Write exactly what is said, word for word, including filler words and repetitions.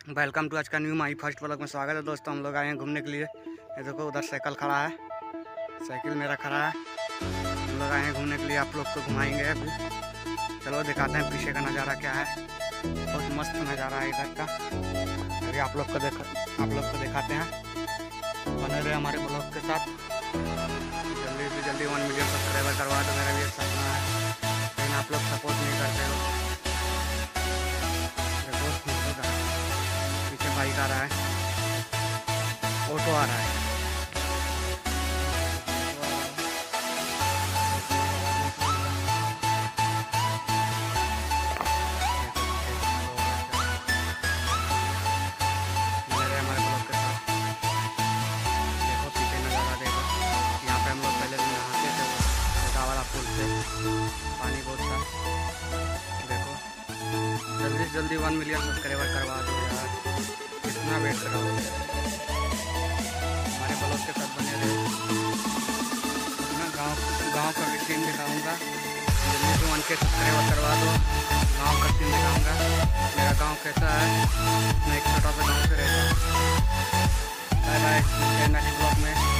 Welcome to आज का knew my first vlog में स्वागत है दोस्तों। हम लोग आए हैं घूमने के लिए। ये देखो उधर साइकिल खड़ा है, साइकिल मेरा खड़ा है। हम लोग आए हैं घूमने के लिए, आप लोग को घुमाएंगे अभी। चलो दिखाते हैं पीछे का नज़ारा क्या है। बहुत मस्त नज़ारा है इधर का। अभी आप लोग को देख आप लोग को दिखाते हैं। बने रहे हमारे ब्लॉग के साथ। जल्दी से जल्दी वन मिलियन सब्सक्राइबर करवा दो, मेरा भी एक सपना है, लेकिन आप लोग सपोर्ट नहीं करते हो। बाइक आ रहा है, ऑटो आ रहा है। मेरे हमारे ब्लॉग के साथ देखो पीछे नज़ारा देखो। यहाँ पे हम लोग पहले दिन नहाते थे, वो वाला पुल से पानी बहुत था। देखो जल्दी से जल्दी वन मिलियन सब्सक्राइबर करवा दो यार, कितना वेट कर रहा हूँ। हमारे ब्लॉग के साथ बने रहे। मैं गांव गांव का भी सीन दिखाऊंगा। जल्दी से वन के सब्सक्राइबर करवा दो। गांव का सीन दिखाऊंगा, मेरा गांव कैसा है। मैं एक छोटा सा गांव से रहता हूँ। बाय बाय, नेक्स्ट ब्लॉग में।